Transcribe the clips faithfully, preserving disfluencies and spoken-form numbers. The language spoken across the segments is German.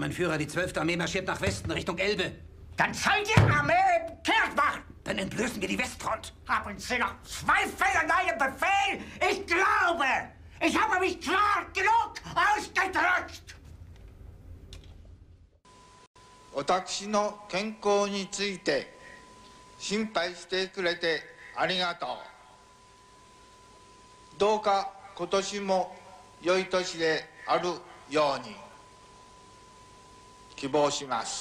mein Führer, die zwölfte Armee marschiert nach Westen, Richtung Elbe. Dann soll die Armee kehrt machen. Dann entblößen wir die Westfront. Haben Sie noch Zweifel an meinem Befehl? Ich glaube, ich habe mich klar genug ausgedrückt. 私の健康について心配してくれてありがとう。どうか今年も良い年であるように希望します。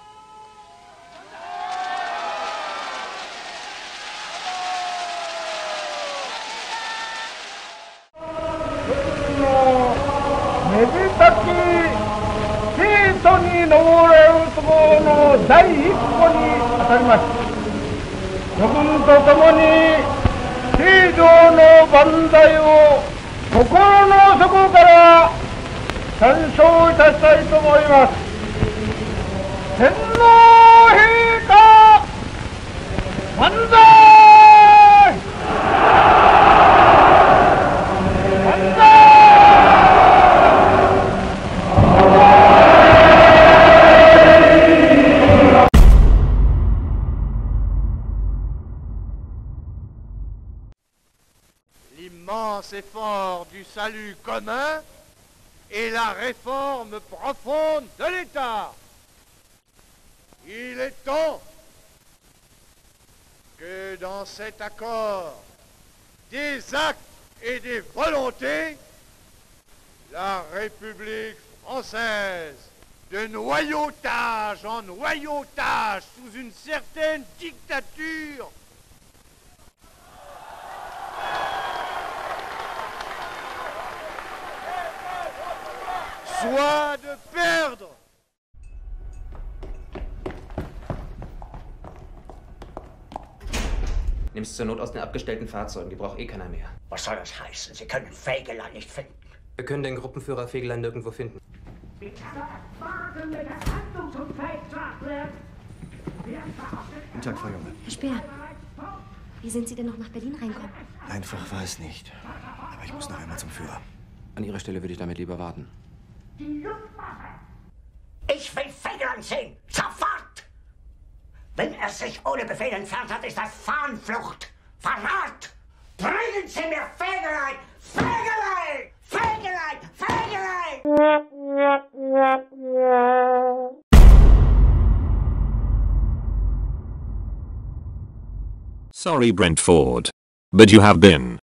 めでたき生徒に登れるところの第一歩にあたります。諸君と共に正常の万歳を心の底から賛唱いたしたいと思います。天皇陛下万歳。 L'immense effort du salut commun et la réforme profonde de l'État. Il est temps que dans cet accord des actes et des volontés, la République française, de noyautage en noyautage sous une certaine dictature, soit de perdre. Nimm's zur Not aus den abgestellten Fahrzeugen, die braucht eh keiner mehr. Was soll das heißen? Sie können Fegelein nicht finden. Wir können den Gruppenführer Fegelein nirgendwo finden. Guten Tag, Frau Junge. Herr Speer, wie sind Sie denn noch nach Berlin reinkommen? Einfach war es nicht. Aber ich muss noch einmal zum Führer. An Ihrer Stelle würde ich damit lieber warten. Ich will Fegelein sehen! Sofort! Wenn er sich ohne Befehl entfernt hat, ist das Fahnenflucht! Verrat! Bringen Sie mir Fegelein! Fegelein! Fegelein! Fegelein! Sorry, Brentford, but you have been.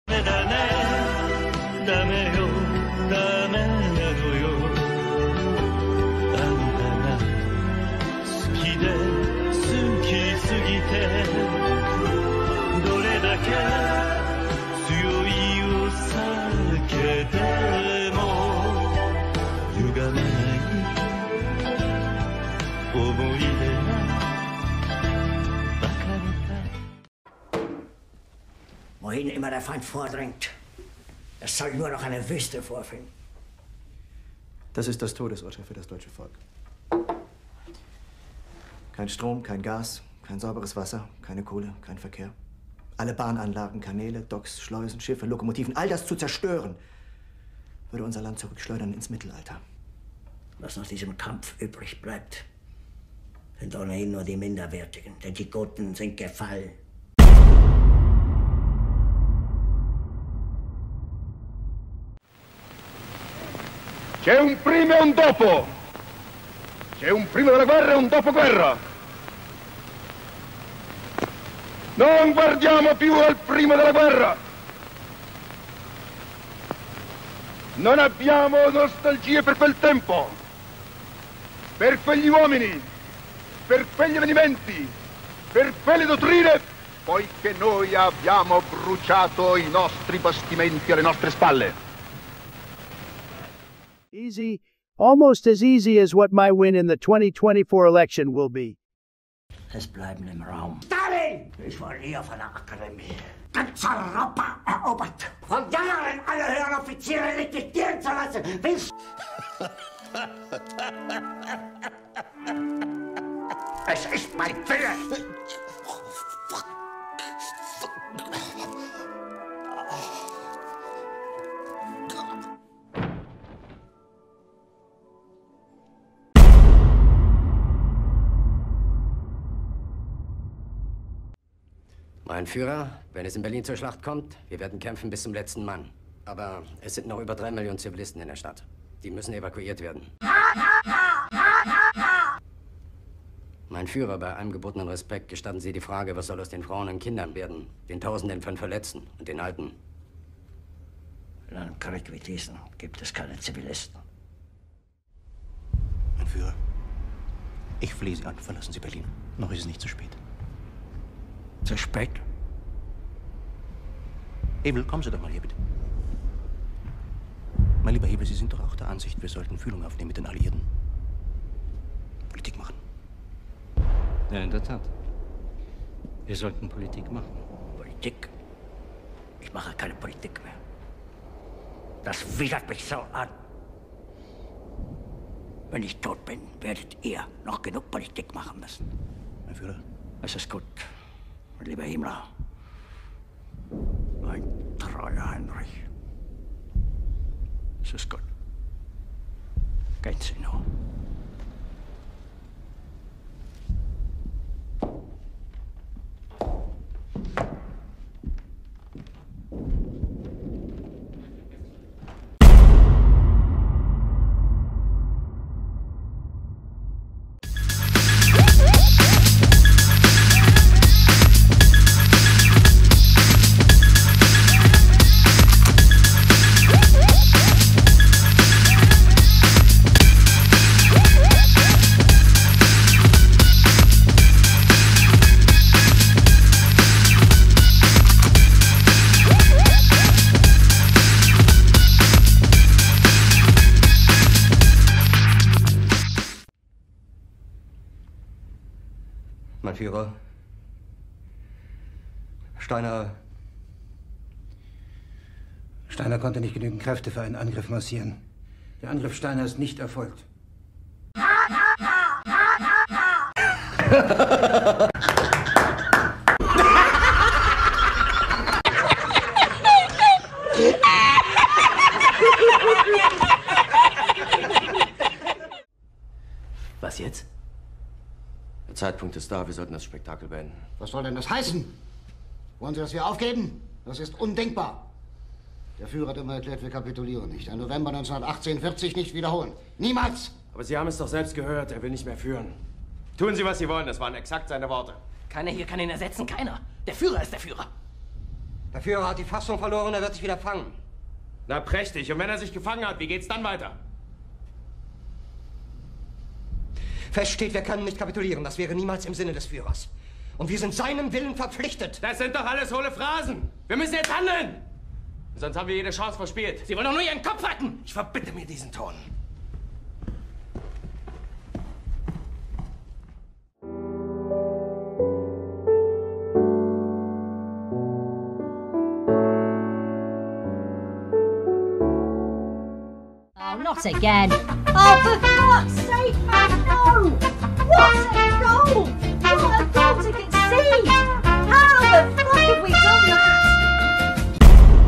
Wohin immer der Feind vordringt, es soll nur noch eine Wüste vorfinden. Das ist das Todesurteil für das deutsche Volk. Kein Strom, kein Gas, kein sauberes Wasser, keine Kohle, kein Verkehr. Alle Bahnanlagen, Kanäle, Docks, Schleusen, Schiffe, Lokomotiven, all das zu zerstören, würde unser Land zurückschleudern ins Mittelalter. Was nach diesem Kampf übrig bleibt, sind ohnehin nur die Minderwertigen, denn die Guten sind gefallen. C'è un prima e un dopo. C'è un prima della guerra e un dopo guerra. Non guardiamo più al prima della guerra. Non abbiamo nostalgie per quel tempo, per quegli uomini, per quegli avvenimenti, per quelle dottrine, poiché noi abbiamo bruciato i nostri bastimenti alle nostre spalle. Easy, almost as easy as what my win in the twenty twenty-four election will be. Es bleiben im Raum. Stalin! Ich war hier von der Akademie. Ganz Europa erobert. Von Jahren alle höheren Offiziere liquidieren zu lassen. Bis es ist mein Wille. Mein Führer, wenn es in Berlin zur Schlacht kommt, wir werden kämpfen bis zum letzten Mann. Aber es sind noch über drei Millionen Zivilisten in der Stadt. Die müssen evakuiert werden. Mein Führer, bei allem gebotenen Respekt, gestatten Sie die Frage, was soll aus den Frauen und Kindern werden, den Tausenden von Verletzten und den Alten? In einem Krieg wie diesen gibt es keine Zivilisten. Mein Führer, ich flehe Sie an, verlassen Sie Berlin. Noch ist es nicht zu spät. Zu spät? Hebel, kommen Sie doch mal hier, bitte. Mein lieber Hebel, Sie sind doch auch der Ansicht, wir sollten Fühlung aufnehmen mit den Alliierten. Politik machen. Ja, in der Tat. Wir sollten Politik machen. Politik? Ich mache keine Politik mehr. Das widert mich so an. Wenn ich tot bin, werdet ihr noch genug Politik machen müssen. Mein Führer? Es ist gut, mein lieber Himmler. Mein treuer Heinrich. Es ist gut. Gehen Sie nur. Mein Führer, Steiner... Steiner konnte nicht genügend Kräfte für einen Angriff massieren. Der Angriff Steiner ist nicht erfolgt. Was jetzt? Der Zeitpunkt ist da, wir sollten das Spektakel beenden. Was soll denn das heißen? Wollen Sie, dass wir aufgeben? Das ist undenkbar. Der Führer hat immer erklärt, wir kapitulieren nicht. Ein November neunzehnhundertachtzehn wird sich nicht wiederholen. Niemals! Aber Sie haben es doch selbst gehört, er will nicht mehr führen. Tun Sie, was Sie wollen, das waren exakt seine Worte. Keiner hier kann ihn ersetzen, keiner. Der Führer ist der Führer. Der Führer hat die Fassung verloren, er wird sich wieder fangen. Na prächtig, und wenn er sich gefangen hat, wie geht's dann weiter? Fest steht, wir können nicht kapitulieren. Das wäre niemals im Sinne des Führers. Und wir sind seinem Willen verpflichtet. Das sind doch alles hohle Phrasen. Wir müssen jetzt handeln. Sonst haben wir jede Chance verspielt. Sie wollen doch nur Ihren Kopf retten. Ich verbitte mir diesen Ton. Oh, not again. Oh, for fuck's sake, man, no! What a goal! What a goal to concede! How the fuck have we done that?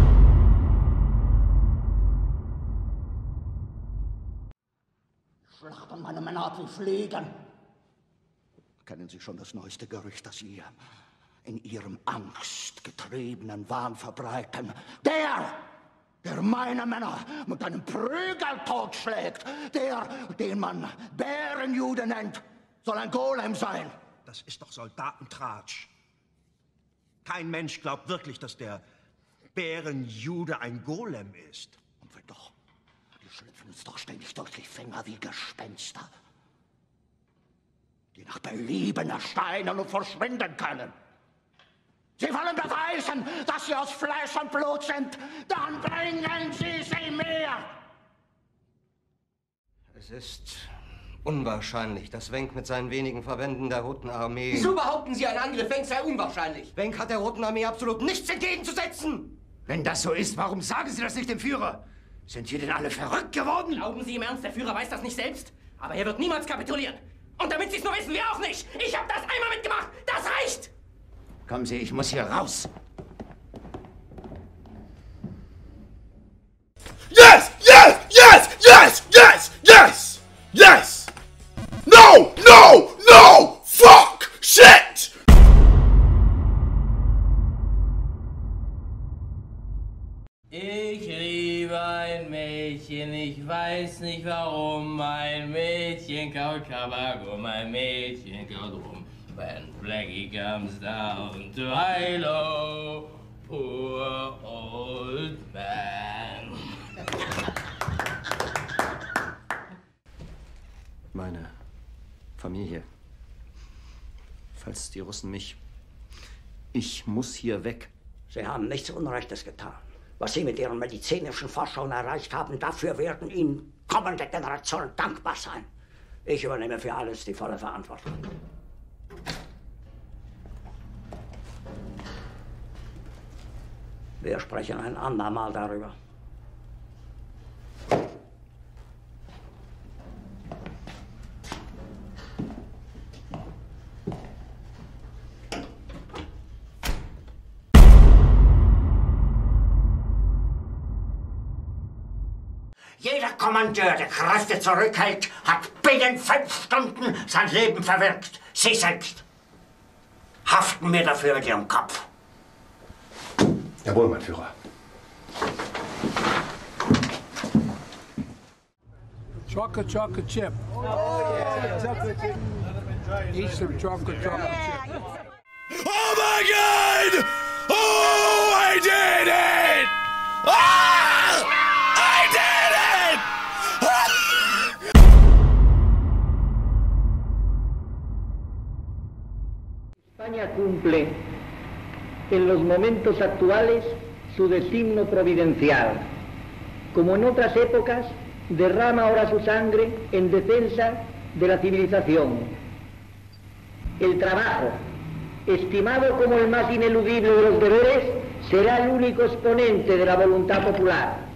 Schlachten meine Männer ab wie Fliegen. Kennen Sie schon das neueste Gerücht, das Sie in Ihrem angstgetriebenen Wahn verbreiten? Der, der meine Männer mit einem Prügel totschlägt, der, den man Bärenjude nennt, soll ein Golem sein. Das ist doch Soldatentratsch. Kein Mensch glaubt wirklich, dass der Bärenjude ein Golem ist. Und wenn doch, die schlüpfen uns doch ständig durch die Finger wie Gespenster, die nach Belieben erscheinen und verschwinden können. Sie wollen beweisen, dass sie aus Fleisch und Blut sind. Dann bringen Sie sie mir! Es ist unwahrscheinlich, dass Wenck mit seinen wenigen Verbänden der Roten Armee... Wieso behaupten Sie, ein Angriff Wenck sei unwahrscheinlich? Wenck hat der Roten Armee absolut nichts entgegenzusetzen! Wenn das so ist, warum sagen Sie das nicht dem Führer? Sind wir denn alle verrückt geworden? Glauben Sie im Ernst, der Führer weiß das nicht selbst? Aber er wird niemals kapitulieren. Und damit Sie es nur wissen, wir auch nicht. Ich habe das einmal mitgemacht. Das reicht! Kommen Sie, ich muss hier raus. Yes! Yes! Yes! Yes! Yes! Yes! Yes! No! No! No! Fuck! Shit! weiß nicht warum, mein Mädchen kaut Tabak und mein Mädchen kaut rum. When Blackie comes down to Hilo, poor old man. Meine Familie. Falls die Russen mich... Ich muss hier weg. Sie haben nichts Unrechtes getan. Was Sie mit Ihren medizinischen Forschungen erreicht haben, dafür werden Ihnen kommende Generationen dankbar sein. Ich übernehme für alles die volle Verantwortung. Wir sprechen ein andermal darüber. Jeder Kommandeur, der Kräfte zurückhält, hat binnen fünf Stunden sein Leben verwirkt. Sie selbst haften mir dafür mit Ihrem Kopf. Jawohl, mein Führer. Chocolate, chocolate chip. Oh, yeah. Chocolate chip. Eat some chocolate, chocolate chip. Oh my God! Oh, I did it! Ah! I did it! España cumple en los momentos actuales su destino providencial. Como en otras épocas, derrama ahora su sangre en defensa de la civilización. El trabajo, estimado como el más ineludible de los deberes, será el único exponente de la voluntad popular.